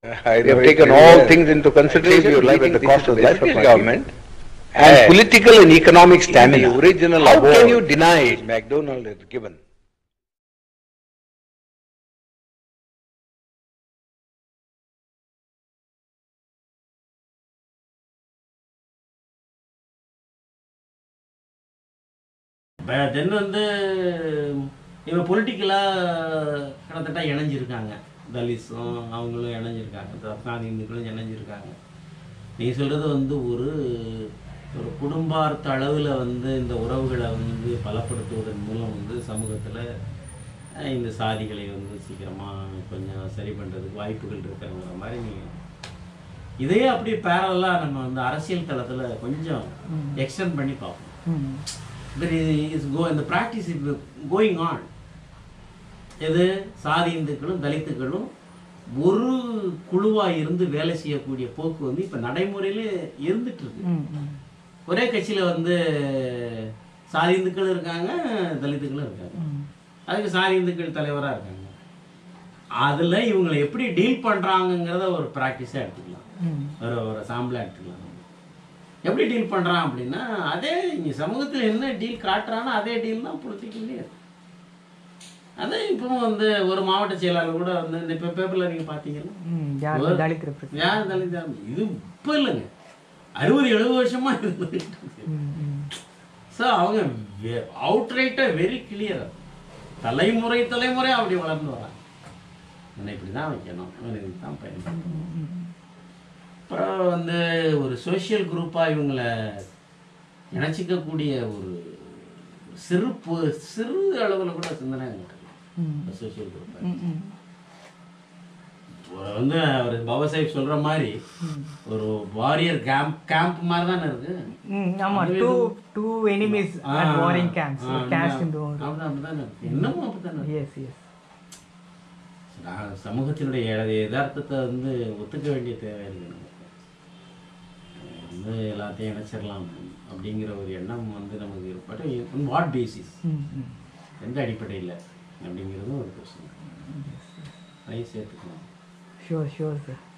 You have taken all things into consideration, your life at the cost of the life of government, and political and economic stamina. The original how can you deny McDonald is given? தென் வந்து இவன் பொலிட்டிக்கலாக கிட்டத்தட்ட இணைஞ்சிருக்காங்க. தலித்ஸும் அவங்களும் இணைஞ்சிருக்காங்க, சாதி இந்துக்களும் இணைஞ்சிருக்காங்க. நீ சொல்கிறது வந்து ஒரு ஒரு குடும்பார்த்த அளவில் வந்து இந்த உறவுகளை வந்து பலப்படுத்துவதன் மூலம் வந்து சமூகத்தில் இந்த சாதிகளை வந்து சீக்கிரமாக கொஞ்சம் சரி பண்ணுறதுக்கு வாய்ப்புகள் இருக்கிறங்கிற மாதிரி நீங்கள் இதையே அப்படியே பேரலாக நம்ம வந்து அரசியல் தளத்தில் கொஞ்சம் எக்ஸ்டெண்ட் பண்ணி பார்ப்போம். இந்த ப்ராக்டிஸ் இஸ் கோயிங் ஆன். எது சாதி இந்துக்களும் தலித்துக்களும் ஒரு குழுவாக இருந்து வேலை செய்யக்கூடிய போக்கு வந்து இப்போ நடைமுறையில் இருந்துட்டு இருக்கு. ஒரே கட்சியில் வந்து சாதி இந்துக்களும் இருக்காங்க, தலித்துக்களும் இருக்காங்க. அதுக்கு சாதி இந்துக்கள் தலைவராக இருக்காங்க. அதில் இவங்களை எப்படி டீல் பண்ணுறாங்கங்கிறத ஒரு ப்ராக்டிஸாக எடுத்துக்கலாம், ஒரு சாம்பிளாக எடுத்துக்கலாம். எப்படி டீல் பண்ணுறான் அப்படின்னா, அதே இங்கே சமூகத்தில் என்ன டீல் காட்டுறானோ அதே டீல் தான் பொலிட்டிக்கல்லே இருக்கு. அதே இப்பவும் வந்து ஒரு மாவட்ட செயலாளர் கூட வந்து இந்த பேப்பரில் நீங்கள் பார்த்தீங்கன்னா யார் தலித் இது இப்போ இல்லைங்க, 60-70 வருஷமாக இருந்துட்டு. ஸோ அவங்க அவுட்ரைட்டாக வெரி கிளியராக தலைமுறை அப்படி வளர்ந்து வராங்க. என்னை இப்படி தான் வைக்கணும், இதுக்கு தான் பயன்படுத்தணும். அப்புறம் வந்து ஒரு சோஷியல் குரூப்பாக இவங்களை இணைச்சிக்கக்கூடிய ஒரு சிறு அளவில் கூட சிந்தனை சோஷியல் குரூப் வந்து அவர் பாபா சாஹிப் சொல்ற மாதிரி ஒரு வாரியர் கேம்ப் மாதிரி தானே இருக்கு. என்னமோ அப்படித்தானே சமூகத்தினுடைய யதார்த்தத்தை வந்து ஒத்துக்க வேண்டிய தேவை இருக்கு. வந்து எல்லாத்தையும் இணைச்சிடலாம் அப்படிங்கிற ஒரு எண்ணம் வந்து நமக்கு ஏற்பட்டு வாட் பேசிஸ், எந்த அடிப்படையில் அப்படிங்கிறதும் ஒரு கொஸ்டின். அதை சேர்த்துக்கலாம். Sure sir.